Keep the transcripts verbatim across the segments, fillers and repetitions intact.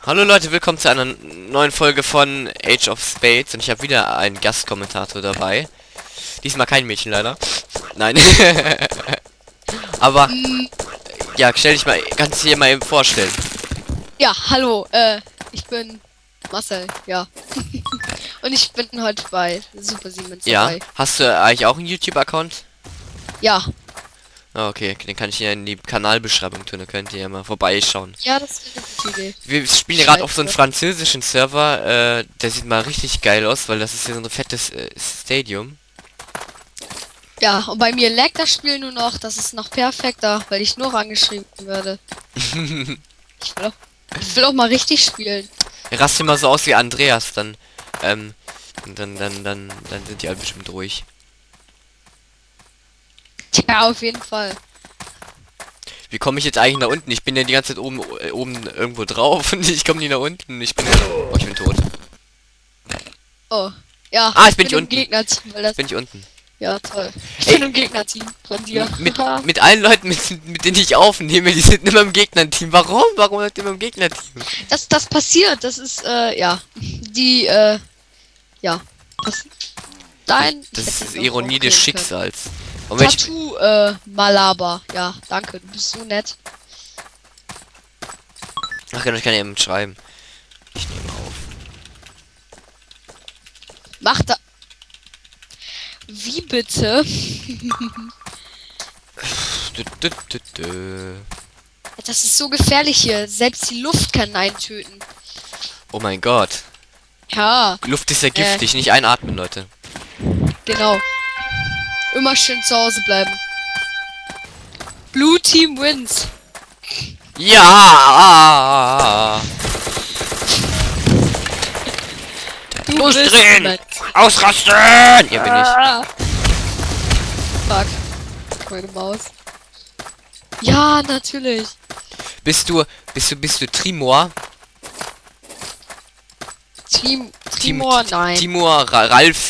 Hallo Leute, willkommen zu einer neuen Folge von Age of Spades und ich habe wieder einen Gastkommentator dabei. Diesmal kein Mädchen leider. Nein. Aber ja, stell dich mal, kannst du dir mal eben vorstellen. Ja, hallo, äh, ich bin Marcel, ja. Und ich bin heute bei Super Siemens Ja, dabei. hast du eigentlich auch einen YouTube-Account? Ja. Ah, okay, den kann ich ja in die Kanalbeschreibung tun, da könnt ihr ja mal vorbeischauen. Ja, das ist eine gute Idee. Wir spielen gerade auf so einem französischen Server, äh, der sieht mal richtig geil aus, weil das ist ja so ein fettes äh, Stadium. Ja, und bei mir laggt das Spiel nur noch, das ist noch perfekter, weil ich nur angeschrieben werde. ich, will auch, ich will auch mal richtig spielen. Rast immer so aus wie Andreas, dann, ähm, dann, dann, dann, dann sind die alle bestimmt ruhig. Tja, auf jeden Fall. Wie komme ich jetzt eigentlich nach unten? Ich bin ja die ganze Zeit oben, äh, oben irgendwo drauf und ich komme nie nach unten. Ich bin, oh, ich bin tot. Oh, ja. Ah, jetzt bin ich im unten. Gegnerteam, weil das Bin ich unten. ja, toll. Ich Ey. bin im Gegnerteam von dir. Mit, mit allen Leuten, mit, mit denen ich aufnehme, die sind immer im Gegnerteam. Warum? Warum seid ihr immer im Gegnerteam? Das, das passiert, das ist, äh, ja. Die, äh, ja. Das, dein... ich Das hätte ist jetzt noch Ironie des aufklären können. Schicksals. Und wenn ich, Tattoo, äh, Malaba. Ja, danke, du bist so nett. ach genau, ich kann ja eben schreiben. Ich nehme auf. Mach da... Wie bitte? Dü, dü, dü, dü. Das ist so gefährlich hier. Selbst die Luft kann einen töten. Oh mein Gott. Ja, Luft ist ja giftig, nicht einatmen, Leute. genau. Immer schön zu Hause bleiben. Blue Team wins. Ja! Du Losdrehen! bist Ausrasten! Hier bin ich. Ah. Fuck. Meine Maus. Ja, natürlich. Bist du, bist du, bist du Trimor? Team, Tim- Timor, Ti- nein. Timur, Ra Ralf.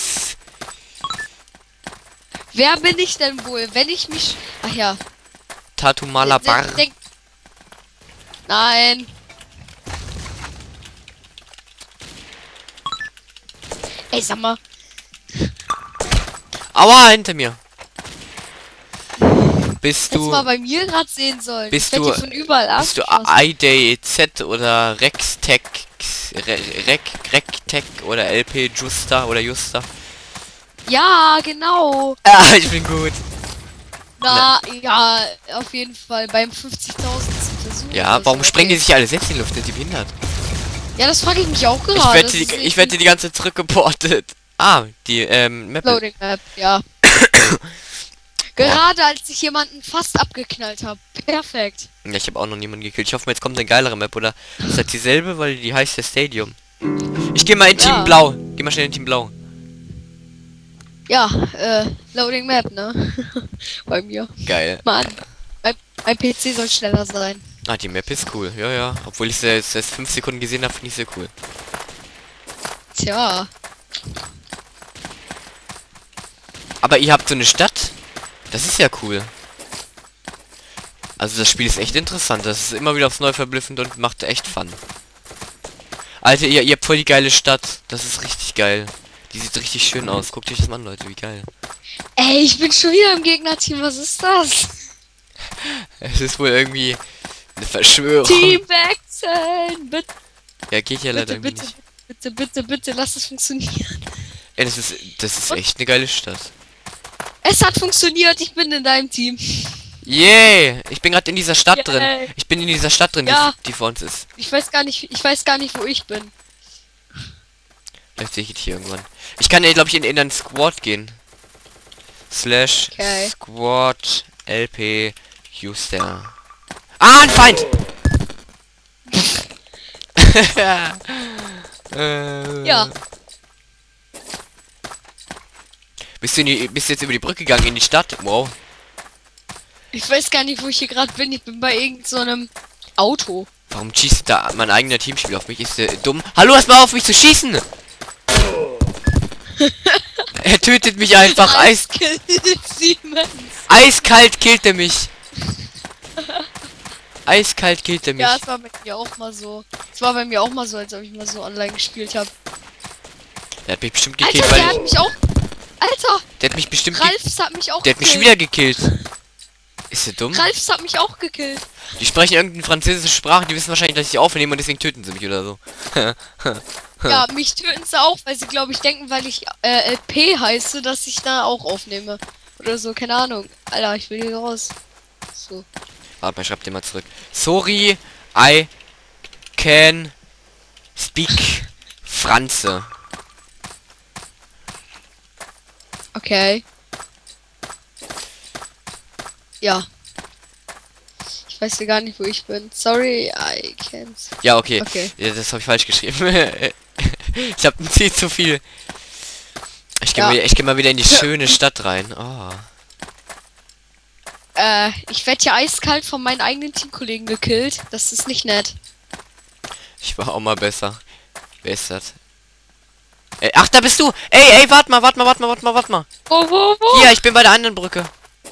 Wer bin ich denn wohl, wenn ich mich... Ach ja. Tatu Malabar. Denk- denk- Nein. Ey, sag mal. Aua, hinter mir. Bist Hättest du, mal bei mir gerade sehen sollen. bist Ich werd du- hier von überall bist du abgeschossen. I D E Z oder Rextech, Re Rec, Rectech oder L P Justa oder Justa? Ja, genau. Ah, ich bin gut. Na, ja, auf jeden Fall. Beim fünfzigtausend Versuch. Ja, warum sprengen die sich alle selbst in die Luft? Sind die behindert? Ja, das frage ich mich auch gerade. Ich werde Das die, ist ich werde die ganze Zeit zurückgeportet. Ah, die, ähm, Map. Loading Map, ja. Gerade als ich jemanden fast abgeknallt habe. Perfekt. Ja, ich habe auch noch niemanden gekillt. Ich hoffe, jetzt kommt eine geilere Map, oder? Ist das dieselbe, weil die heißt ja Stadium. Ich gehe mal in Team Ja. Blau. Geh mal schnell in Team Blau. Ja, äh, Loading Map, ne? Bei mir. Geil. Mann, mein, mein P C soll schneller sein. Ah, die Map ist cool. Ja, ja. Obwohl ich sie jetzt erst fünf Sekunden gesehen habe, finde ich sehr cool. Tja. Aber ihr habt so eine Stadt? Das ist ja cool. Also das Spiel ist echt interessant. Das ist immer wieder aufs Neue verblüffend und macht echt Fun. Alter, ihr, ihr habt voll die geile Stadt. Das ist richtig geil. Die sieht richtig schön aus. Guckt euch das mal an, Leute. Wie geil. Ey, ich bin schon wieder im Gegnerteam. Was ist das? Es ist wohl irgendwie eine Verschwörung. Team wechseln. Bitte, Ja, geht ja leider bitte, irgendwie bitte, nicht. bitte, bitte, bitte, lass es funktionieren. Ey, das ist, das ist echt eine geile Stadt. Es hat funktioniert. Ich bin in deinem Team. Yay! Ich bin gerade in dieser Stadt drin. Yay. Ich bin in dieser Stadt drin, Ja. die, die vor uns ist. Ich weiß gar nicht, ich weiß gar nicht, wo ich bin. Vielleicht sehe ich es hier irgendwann. Ich kann ja, glaube ich, in, in einen Squad gehen. Slash Okay. Squad L P User. Ah, ein Feind! äh, Ja. Bist du, in die, bist du jetzt über die Brücke gegangen in die Stadt? Wow. Ich weiß gar nicht, wo ich hier gerade bin. Ich bin bei irgend so einem Auto. Warum schießt da mein eigener Teamspieler auf mich? Ist der dumm? Hallo, erst mal auf mich zu schießen! Er tötet mich einfach. Eis, Siemens. eiskalt killt er mich. Eiskalt killt er mich. Ja, es war bei mir auch mal so. Es war bei mir auch mal so, als ob ich mal so online gespielt habe. Der hat mich bestimmt gekillt, Alter, der weil hat mich auch... Alter, der hat mich bestimmt ge Ralfs hat mich auch Der hat mich schon gekillt. wieder gekillt. Ist der dumm? Ralfs hat mich auch gekillt. Die sprechen irgendeine französische Sprache, die wissen wahrscheinlich, dass ich aufnehme und deswegen töten sie mich oder so. Ja, mich töten sie auch, weil sie, glaube ich, denken, weil ich äh, L P heiße, dass ich da auch aufnehme. Oder so, keine Ahnung. Alter, ich will hier raus. So. Warte mal, schreib dir mal zurück. Sorry, I can speak Franze. Okay. Ja. Ich weiß ja gar nicht, wo ich bin. Sorry, I can't. Ja, okay. Okay. Ja, das habe ich falsch geschrieben. Ich habe ein Ziel zu viel. Ich gehe Ja. mal, ich geh mal wieder in die schöne Stadt rein. Oh. Äh, ich werde hier eiskalt von meinen eigenen Teamkollegen gekillt. Das ist nicht nett. Ich war auch mal besser. Wer ist das? Ey, ach, da bist du! Ey, ey, warte mal, warte mal, warte mal, warte mal, warte mal. Wo, wo, wo? Hier, ich bin bei der anderen Brücke.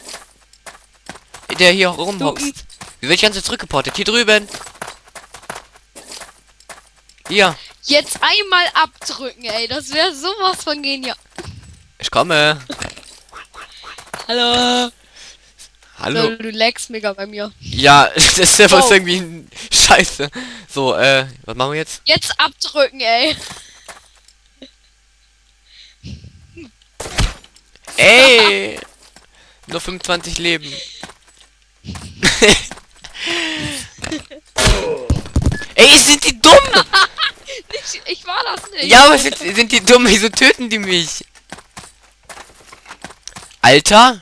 Der hier rumhockst. Du- Wie wird ich ganz zurückgeportet? Hier drüben. Hier. Jetzt einmal abdrücken, ey. Das wäre sowas von genial. Ich komme. Hallo. Hallo. So, du lagst mega bei mir. Ja, das ist ja was Wow. irgendwie ein Scheiße. So, äh, was machen wir jetzt? Jetzt abdrücken, ey. Ey! Nur fünfundzwanzig Leben. Ey, sind die dumm? Ich, ich war das nicht. Ja, aber sind, sind die dumm? Wieso töten die mich? Alter?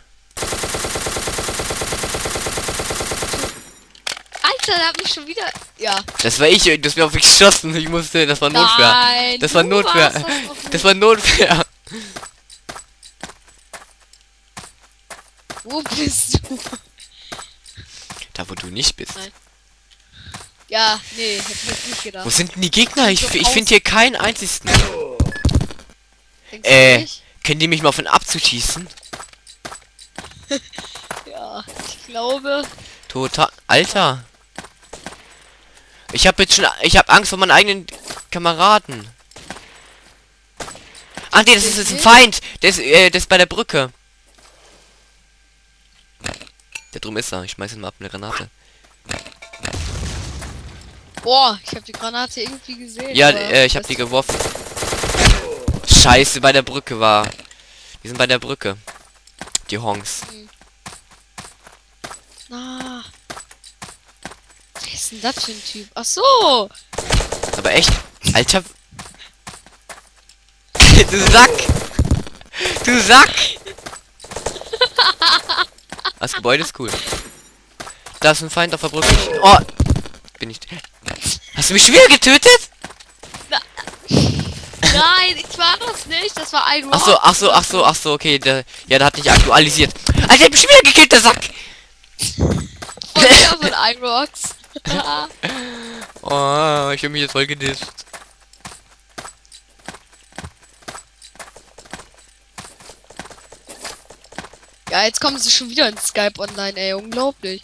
Alter, der hat mich schon wieder... Ja. Das war ich, du hast mir auf mich geschossen. Ich musste, das war Notwehr. Nein, Das war du Notwehr. warst das doch nicht. Das war Notwehr. Wo bist du? Da, wo du nicht bist. Nein. Ja, nee, hätte ich jetzt nicht gedacht. Wo sind denn die Gegner? Ich, So ich aus- finde hier keinen einzigen. Denkst du Äh, nicht? können die mich mal von abzuschießen? Ja, ich glaube... Total. Alter. Ich habe jetzt schon. Ich habe Angst vor meinen eigenen Kameraden. Ach nee, das ist, das ist ein Feind. Der ist, äh, der ist bei der Brücke. Der drum ist er. Ich schmeiß ihn mal ab eine Granate. Boah, ich habe die Granate irgendwie gesehen. Ja, aber äh, ich habe das- die geworfen. Scheiße, bei der Brücke war. Die sind bei der Brücke. Die Honks. Ah. Wer ist denn das für ein Typ? Ach so. Aber echt. Alter. Du Sack. Du Sack. Das Gebäude ist cool. Da ist ein Feind auf der Brücke. Ich- Oh. Bin ich. Hast du mich schon wieder getötet? Nein, ich war das nicht. Das war ein Ach so, ach so, ach so, ach so, okay. Der, ja, der hat nicht aktualisiert. Alter, der hat mich schon wieder gekillt, der Sack. Von mir von Irox. Oh, ich hab mich jetzt voll gedisst. Ja, jetzt kommen sie schon wieder in Skype online, ey. Unglaublich.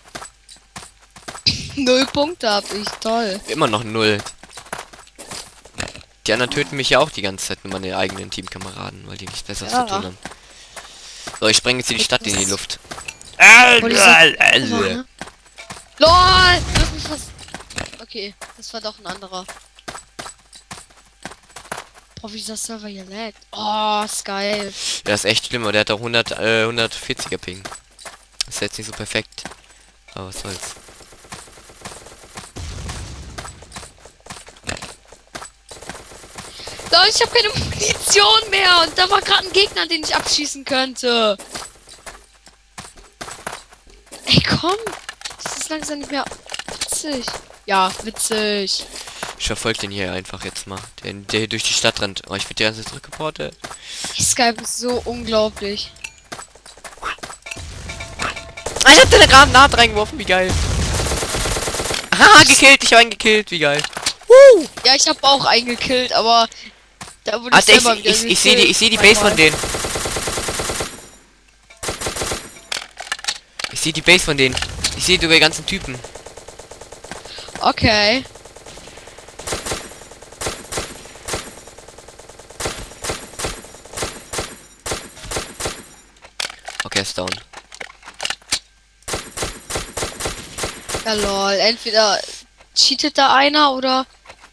Null Punkte hab ich. Toll. Immer noch null. Die anderen töten mich ja auch die ganze Zeit, nur meine eigenen Teamkameraden, weil die nichts besseres Ja. zu tun haben. So, ich spreng jetzt hier die Stadt in die Luft. Oh, die sind- Oh, ne? LOL! Du hast mich fast... Okay, das war doch ein anderer. Boah, wie dieser Server hier laggt. Oh, ist geil. Ja, ist echt schlimm, aber der hat auch hundert, äh, hundertvierziger Ping. Ist jetzt nicht so perfekt. Aber was soll's. Leute, ich habe keine Munition mehr und da war gerade ein Gegner, den ich abschießen könnte. Ey, komm. Das ist langsam nicht mehr witzig. Ja, witzig. Ich verfolge den hier einfach jetzt mal. Der, der hier durch die Stadt rennt. Oh, ich werde die ganze Zeit zurückgeportet. Skype ist so unglaublich. Ah, ich hab da eine Granate reingeworfen, wie geil. Haha, gekillt, ich habe einen gekillt, wie geil. Uh! Ja, ich habe auch einen gekillt, aber da wurde Alter, ich, selber wieder ich, ich sehe die, ich sehe die gekillt. Base von denen. Ich sehe die Base von denen. Ich sehe die ganzen Typen. Okay. Okay, ist down. Ja lol, entweder cheatet da einer oder...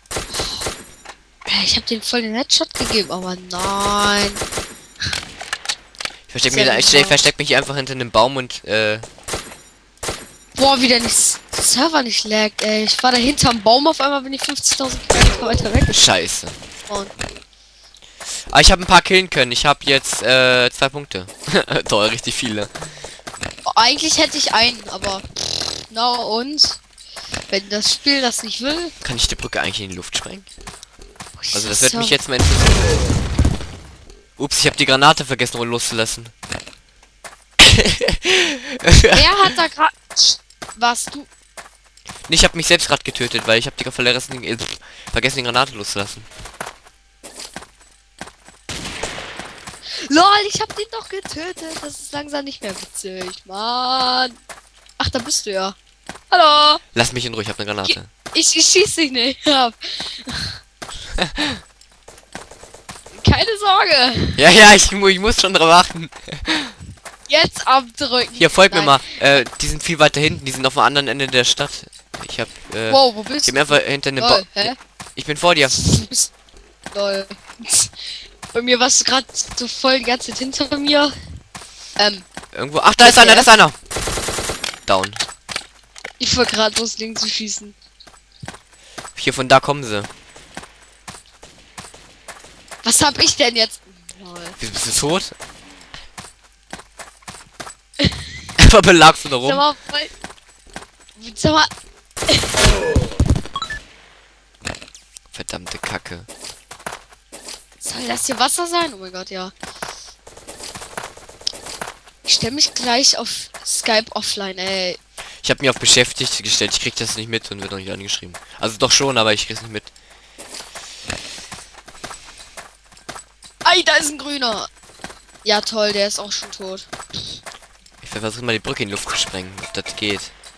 Ich habe den voll den Headshot gegeben, aber nein. Ich versteck, mir, ich, ich versteck mich einfach hinter einem Baum und äh... Boah, wieder nicht... Server nicht laggt, ey. Ich war da hinterm Baum, auf einmal bin ich fünfzigtausend Kilometer weiter weg. Scheiße. Und Aber ich habe ein paar killen können. Ich habe jetzt äh, zwei Punkte. Toll, richtig viele. eigentlich hätte ich einen, aber... Na und? Wenn das Spiel das nicht will... Kann ich die Brücke eigentlich in die Luft sprengen? Also das So. wird mich jetzt mal interessieren. Ups, ich habe die Granate vergessen loszulassen. Wer hat da gerade... Warst du... Nee, ich habe mich selbst gerade getötet, weil ich habe die vergessen, äh, vergessen die Granate loszulassen. LOL, ich hab den doch getötet. Das ist langsam nicht mehr witzig, Mann. Ach, da bist du ja. Hallo. Lass mich in Ruhe, ich habe eine Granate. Ich, ich schieß dich nicht ab. Keine Sorge. Ja, ja, ich, mu- ich muss schon drauf achten. Jetzt abdrücken. Hier, folg mir Nein. mal. Äh, die sind viel weiter hinten, die sind auf dem anderen Ende der Stadt. Ich hab, äh, Wow, wo bist ich du? hab einfach hinter einem Lol, Ba- hä? Ich bin vor dir. Du bist... Lol. Bei mir warst du gerade so voll die ganze Zeit hinter mir. Ähm, Irgendwo. Ach, da ist einer, da ist einer. Down. ich war gerade loslegen zu schießen. Hier von da kommen sie. Was hab ich denn jetzt? Lol. Bist, bist du tot? Einfach belagst du da Sag rum. mal, voll... Sag mal... Verdammte Kacke. Soll das hier Wasser sein? Oh mein Gott, ja. Ich stelle mich gleich auf Skype offline, ey. Ich habe mir auf beschäftigt gestellt. Ich krieg das nicht mit und wird noch nicht angeschrieben. Also doch schon, aber ich krieg's nicht mit. Ei, da ist ein grüner. Ja, toll, der ist auch schon tot. Ich versuche mal die Brücke in die Luft zu sprengen, ob das geht.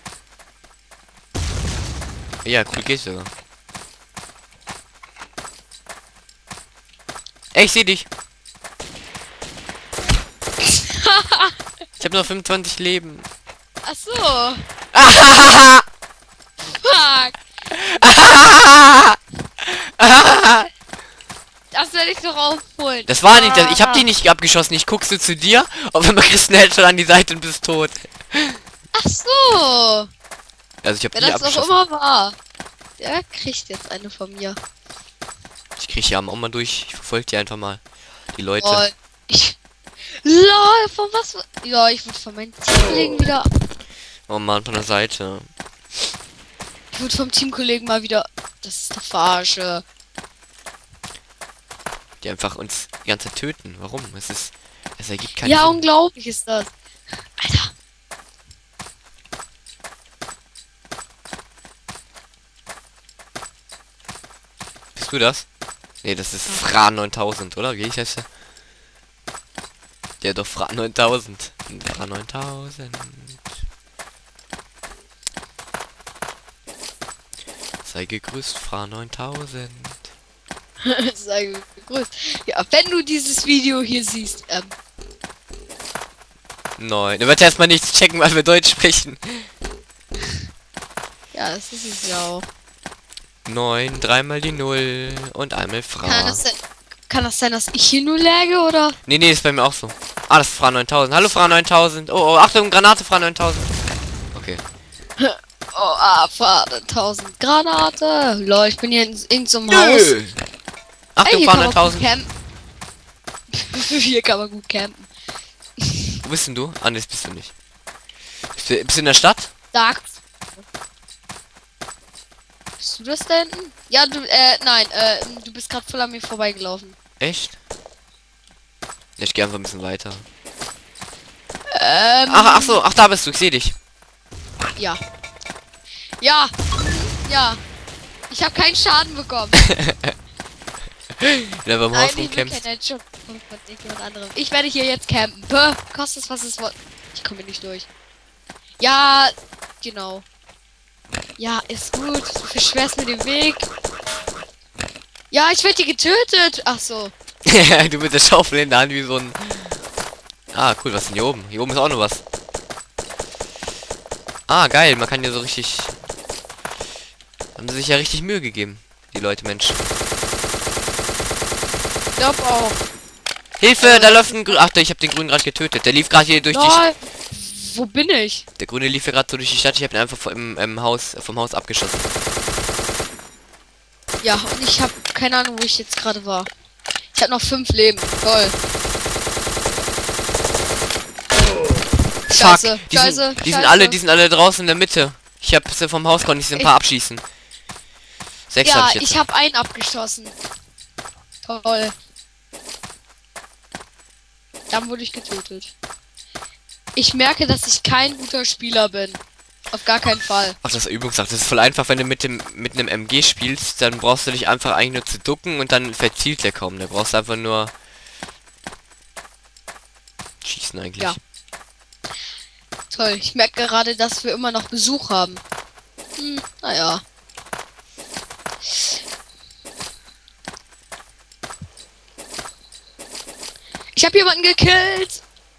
Ja, cool geht sogar. Ey, ich seh dich. Ich habe nur fünfundzwanzig Leben. Ach so. Fuck. Das werde ich doch aufholen. Das war nicht, das, ich habe die nicht abgeschossen. Ich guckst du zu dir, auf einmal kriegst du einen Headshot an die Seite und bist tot. Ach so. Also ich habe Wer die das doch abgeschossen. immer war. Der kriegt jetzt eine von mir. Ich krieg ja auch mal durch. Ich verfolge die einfach mal. Die Leute. Oh, ich... Lol, von was... Ja, ich wurde von meinen Teamkollegen wieder... Oh Mann, von der Seite. Ich wurde vom Teamkollegen mal wieder... Das ist eine Verarsche. Die einfach uns die ganze Zeit töten. Warum? Es ist... Es ergibt keinen Ja, Sinn. unglaublich ist das. Alter. Bist du das? Nee, das ist Fra neuntausend, oder? Wie heißt der? Der doch Fra neuntausend. Fra neuntausend. Sei gegrüßt, Fra neuntausend. Sei gegrüßt. Ja, wenn du dieses Video hier siehst, ähm... Nein, du wirst erstmal nichts checken, weil wir Deutsch sprechen. Ja, das ist es ja auch. Neun, dreimal die Null und einmal Fra. Kann das, sein, kann das sein, dass ich hier nur läge, oder? Nee, nee, ist bei mir auch so. Ah, das ist Fra neuntausend. Hallo Fra neuntausend. Oh, oh, Achtung, Granate Fra neuntausend. Okay. Oh, ah, Fahrt tausend Granate. Lol, ich bin hier in irgendeinem Haus. Nö. Achtung, Ey, hier Fra kann man gut neuntausend. campen. Hier kann man gut campen. Wo bist denn du? Ah, nee, das bist du nicht. Bist du, bist du in der Stadt? Sag's. Bist du das da hinten? Ja, du, äh, nein, äh, du bist gerade voll an mir vorbeigelaufen. Echt? Ja, ich gehe einfach ein bisschen weiter. Ähm, Ach, ach so, ach da bist du, ich sehe dich. ja. Ja. Ja. Ich habe keinen Schaden bekommen. Ja, beim Nein, Haus ich will rumkämpfst. keinen Headshot von irgendjemand anderem. Ich werde hier jetzt campen. Bäh, kostet es, was es wollt. Ich komme hier nicht durch. Ja, genau. Ja, ist gut. Du verschwerst mir den Weg. Ja, ich werde hier getötet. Ach so. Du mit der Schaufel in der Hand wie so ein... Ah, cool, was ist denn hier oben? Hier oben ist auch noch was. Ah, geil, man kann hier so richtig... Haben sie sich ja richtig Mühe gegeben, die Leute, Mensch. Ich glaub auch. Hilfe, da läuft ein Grün... Ach, ich habe den Grünen gerade getötet. Der lief gerade hier durch Lol. Wo bin ich? die... Der Grüne lief hier gerade so durch die Stadt. Ich habe ihn einfach vom, im Haus, vom Haus abgeschossen. Ja, und ich habe keine Ahnung, wo ich jetzt gerade war. Ich habe noch fünf Leben. Toll. Scheiße, Fuck, die, scheiße, sind, die scheiße. sind alle, die sind alle draußen in der Mitte. Ich habe sie vom Haus, konnte ich sie ein paar abschießen. Sechs Ja, habe ich jetzt. ich habe einen abgeschossen. Toll. Dann wurde ich getötet. Ich merke, dass ich kein guter Spieler bin. Auf gar keinen Fall. Ach, das ist Übungssache. Das ist voll einfach, wenn du mit dem mit einem M G spielst, dann brauchst du dich einfach eigentlich nur zu ducken und dann verzielt der kaum. Da brauchst du einfach nur schießen eigentlich. Ja. Toll. Ich merke gerade, dass wir immer noch Besuch haben. Hm, naja. Ich habe jemanden gekillt.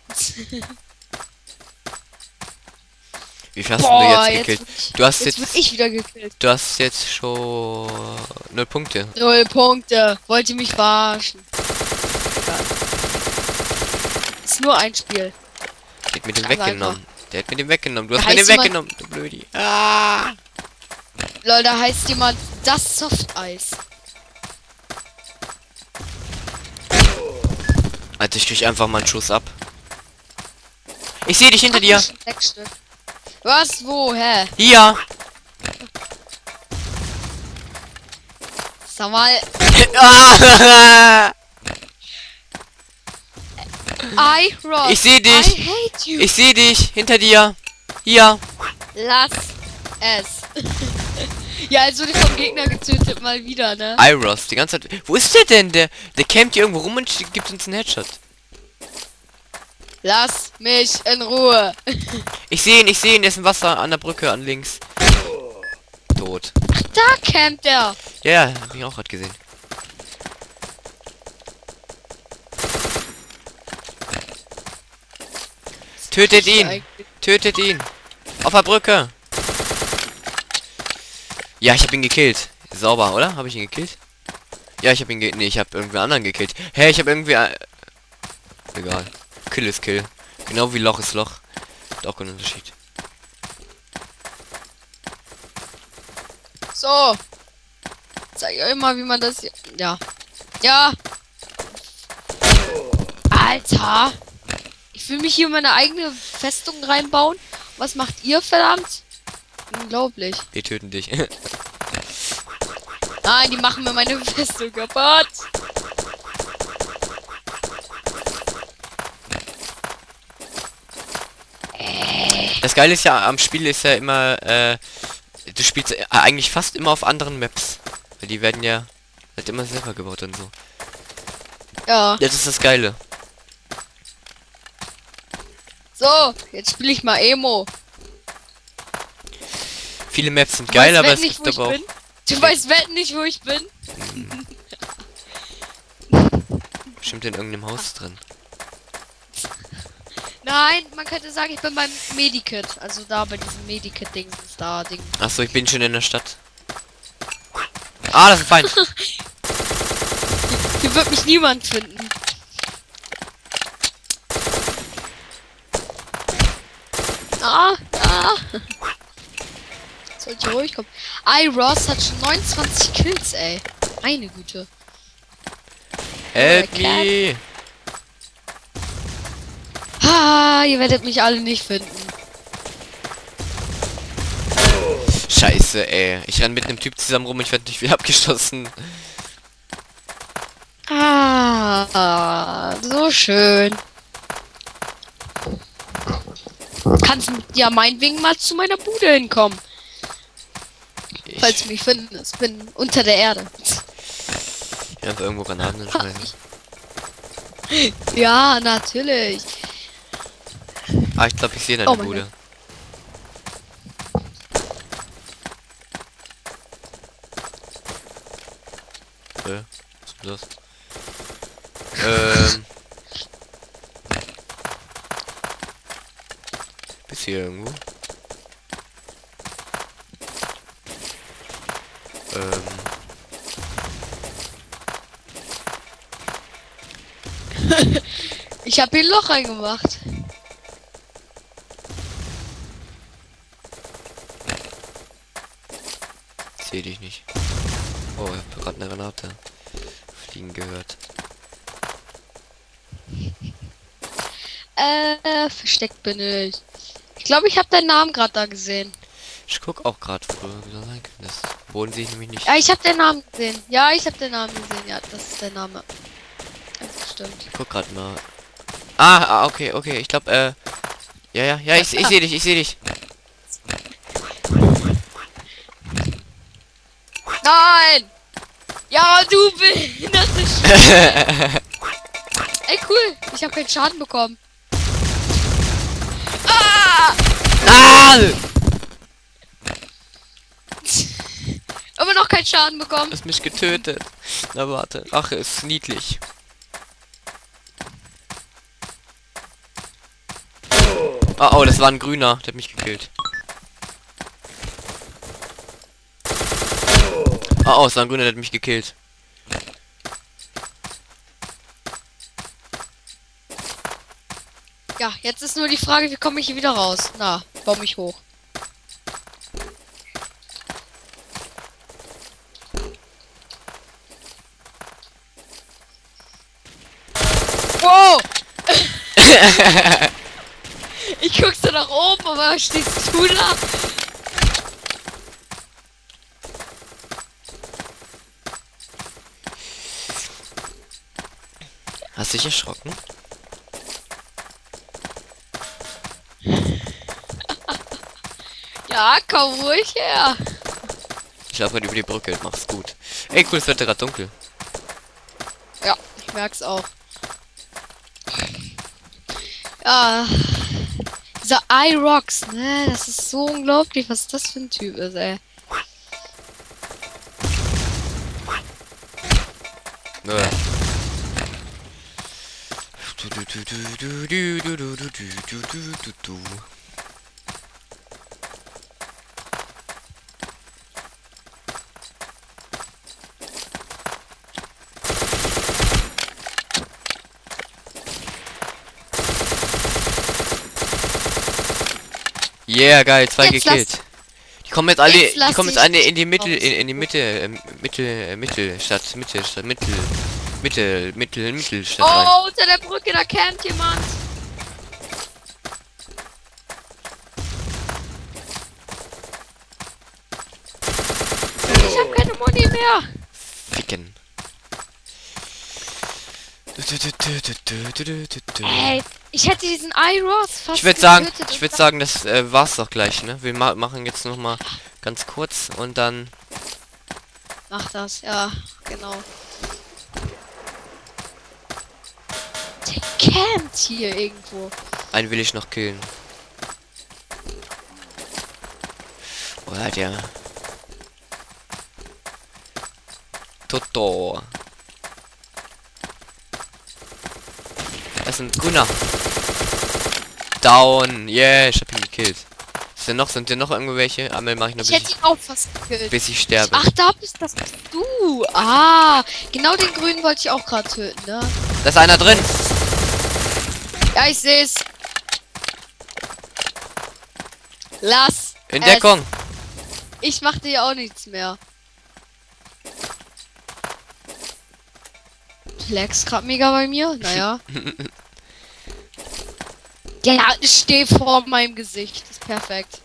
Wie viel hast Boah, du jetzt jetzt gekillt? wird ich- Du hast Jetzt jetzt, wurde ich wieder gekillt. du hast jetzt schon null Punkte. Null Punkte. Wollt ihr mich verarschen? Egal. Ist nur ein Spiel. Der hat mir den Ganz weggenommen. Der hat mir den weggenommen. Du hast Da mir den heißt jemand- weggenommen, du Blödi. Ah. Lol, da heißt jemand das Softeis. Alter, ich krieg einfach mal einen Schuss ab. Ich sehe dich hinter dir. Sechs Stück. Was? Wo? Hä? Hier. Sag mal. Ah. I Rock. Ich seh dich. I hate you. Ich sehe dich hinter dir. Hier. Lass es. Ja, als wurde ich vom Gegner getötet, mal wieder, ne? Iros, die ganze Zeit. Wo ist der denn? Der, der campt hier irgendwo rum und gibt uns einen Headshot. Lass mich in Ruhe. Ich sehe ihn, ich sehe ihn, der ist im Wasser an der Brücke an links. Tot. Da campt er. Ja, ja, hab ich auch gerade gesehen. Tötet ihn! Tötet ihn! Auf der Brücke! Ja, ich habe ihn gekillt. Sauber, oder? Habe ich ihn gekillt? Ja, ich habe ihn ge... Nee, ich habe irgendwie anderen gekillt. Hä, hey, ich habe irgendwie... Äh, egal. Kill ist Kill. Genau wie Loch ist Loch. Hat auch keinen Unterschied. So. Zeig euch mal, wie man das hier... Ja. Ja. Alter. Ich will mich hier in meine eigene Festung reinbauen. Was macht ihr, verdammt? Unglaublich. Wir töten dich. Nein, die machen mir meine Festung kaputt. Das Geile ist ja, am Spiel ist ja immer, äh, du spielst äh, eigentlich fast immer auf anderen Maps. Weil die werden ja halt immer selber gebaut und so. Ja. Das ist das Geile. So, jetzt spiele ich mal Emo. Viele Maps sind Du geil, weißt aber wetten es nicht, gibt wo aber ich auch... bin? Du weißt wetten nicht, wo ich bin? Bestimmt in irgendeinem Haus drin. Nein, man könnte sagen, ich bin beim Medikit. Also da bei diesem Medikit-Ding ist da Ding. Achso, ich bin schon in der Stadt. Ah, das ist fein. Hier wird mich niemand finden. Ah, ah. Sollte ruhig kommen. iRoss hat schon neunundzwanzig Kills, ey. Meine Güte. Help Cat. me! Ha, ihr werdet mich alle nicht finden. Scheiße, ey. Ich renn mit einem Typ zusammen rum und ich werde nicht wieder abgeschossen. Ah, so schön. Kannst ja meinetwegen mal zu meiner Bude hinkommen. Ich Falls du mich finden. Ich bin unter der Erde. einfach irgendwo Granaten hinschmeißen. Ja, natürlich. Ah, ich glaube, ich sehe deine Oh mein Bude. Äh, was ist das? Ähm. Bis hier irgendwo. Ähm. Ich habe hier ein Loch reingemacht. Seh dich nicht. Oh, ich hab gerade eine Granate fliegen gehört. Äh, versteckt bin ich. Ich glaube, ich habe deinen Namen gerade da gesehen. Ich guck auch gerade, wo du wieder sein könntest. Boden sehe ich nämlich nicht. Ja, ich habe den Namen gesehen. Ja, ich habe den Namen gesehen. Ja, das ist der Name. Das stimmt. Ich guck gerade mal. Ah, ah, okay, okay. Ich glaube, äh. Ja, ja, ja, ich, ich sehe dich, ich sehe dich. Nein! Ja, du behinderte Sch Ey, cool. Ich habe keinen Schaden bekommen. Ah! Ah! Aber noch keinen Schaden bekommen. Du hast mich getötet. Na warte. Ach, ist niedlich. Oh, oh, das war ein grüner. Der hat mich gekillt. Oh, oh, es war ein grüner, der hat mich gekillt. Ja, jetzt ist nur die Frage, wie komme ich hier wieder raus? Na, baue mich hoch. Wow! Ich guck so nach oben, aber was stehst du da? Hast du dich erschrocken? Ja, komm ruhig her. Ich laufe gerade über die Brücke, mach's gut. Ey, cool, es wird gerade dunkel. Ja, ich merk's auch. Ja. Dieser iRox, ne? Das ist so unglaublich, was das für ein Typ ist, ey. Ja. Du, du, du, du, du, du, du, du, du, du, du, du. Yeah, geil, zwei Jetzt gekillt. lass- Die kommen jetzt alle, Jetzt die lass kommen jetzt ich alle in die dich Mitte, raus. in, in die Mitte, äh, Mittel, äh, Mittelstadt, Mittelstadt, Mittel, Mittel, Mittel, Mittelstadt rein. Oh, unter der Brücke, da campt jemand. Ich hab keine Muni mehr. Ficken. Ey, ich hätte diesen iRox fast Ich würde sagen, getötet ich und würde sagen, das äh, war's doch gleich, ne? Wir ma machen jetzt noch mal ganz kurz und dann Mach das, ja, genau. Der campt hier irgendwo. einen will ich noch killen. Oder der Toto. Das ist ein grüner. Down. Yeah, ich hab ihn gekillt. Ist denn noch, sind denn noch irgendwelche? Einmal mache ich noch Ich bis hätte ich, ihn auch fast gekillt. bis ich sterbe. Ach, da bist das bist du. Ah, genau den grünen wollte ich auch gerade töten, ne? Da ist einer drin. Ja, ich seh's. Lass. In es. Deckung. Ich mach dir auch nichts mehr. Flex grad mega bei mir. Naja. Ja, ich stehe vor meinem Gesicht. Das ist perfekt.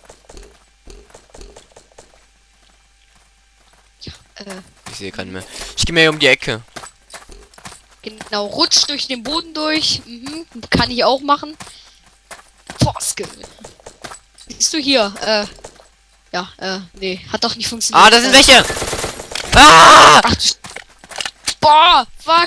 Ja, äh, Ich sehe keinen mehr. Ich gehe mir hier um die Ecke. genau. Rutscht durch den Boden durch. Mhm, kann ich auch machen. Forskill. Bist du hier? Äh. Ja, äh, nee. Hat doch nicht funktioniert. Ah, da sind äh, welche. Ah! Ach, du Sch- Boah, fuck.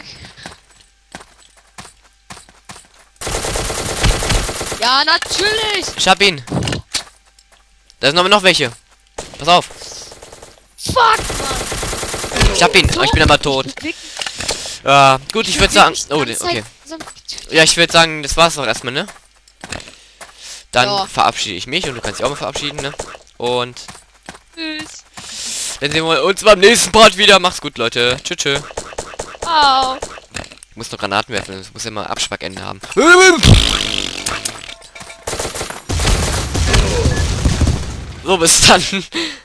Ja, natürlich. Ich hab ihn. Da sind aber noch welche. Pass auf. Fuck, Mann. Ich hab ihn. Oh, ich bin aber tot. Ja, gut, ich würde sagen... Oh, okay. Ja, ich würde sagen, das war's auch erstmal, ne? Dann ja. verabschiede ich mich und du kannst dich auch mal verabschieden, ne? Und... Tschüss. Dann sehen wir uns beim nächsten Part wieder. Macht's gut, Leute. Tschüss, tschüss. Ciao. Ich muss noch Granaten werfen, das muss ja mal Abspackende haben. So, bis dann.